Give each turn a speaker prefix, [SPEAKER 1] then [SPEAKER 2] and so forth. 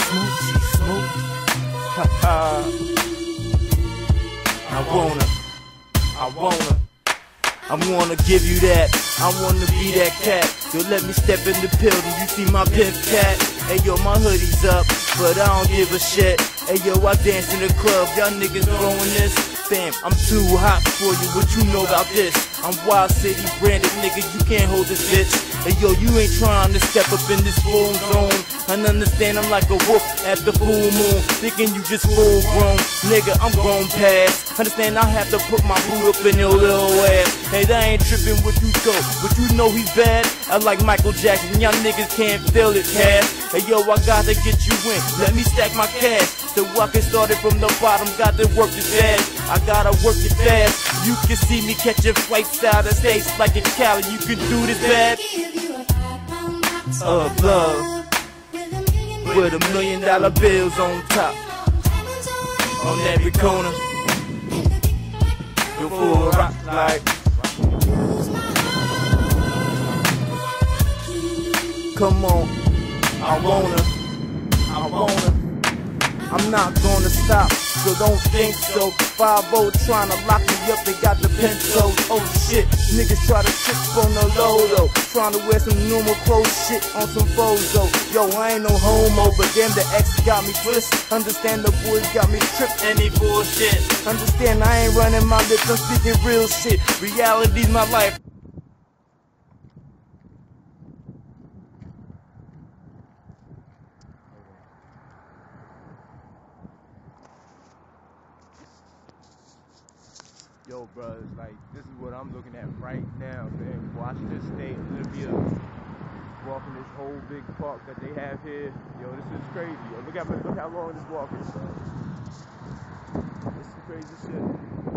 [SPEAKER 1] smoke. I wanna give you that. I wanna be that cat. Yo, let me step in the building. You see my pimp cat? Hey yo, my hoodie's up, but I don't give a shit. Hey yo, I dance in the club. Y'all niggas blowing this. Fam, I'm too hot for you. What you know about this? I'm Wild City branded, nigga. You can't hold this bitch. Hey yo, you ain't trying to step up in this full zone. And understand I'm like a wolf at the full moon, thinking you just full grown. Nigga, I'm grown past. Understand I have to put my boot up in your little ass. Hey, that ain't tripping what you go, but you know he's bad. I like Michael Jackson, y'all niggas can't feel it, cash. Hey yo, I gotta get you in, let me stack my cash. So I can start it from the bottom, got to work this fast. I gotta work it fast. You can see me catching flights out of states like in Cali. You can do this bad. Of love, with $1 million bills on top, on every corner. You full rock like. Come on, I wanna. I'm not gonna stop, so don't think so. 5-0 trying to lock me up, they got the pencils. Oh shit, niggas try to trip on the low though. Trying to wear some normal clothes, shit on some bozo. Yo, I ain't no homo, but damn the X got me twisted. Understand the boys got me tripped, any bullshit. Understand I ain't running my lips, I'm speaking real shit. Reality's my life.
[SPEAKER 2] Yo, bro, like, this is what I'm looking at right now, man. Washington State, Olympia, walking this whole big park that they have here. Yo, this is crazy. Yo, look how long this walk is, bro. This is crazy shit.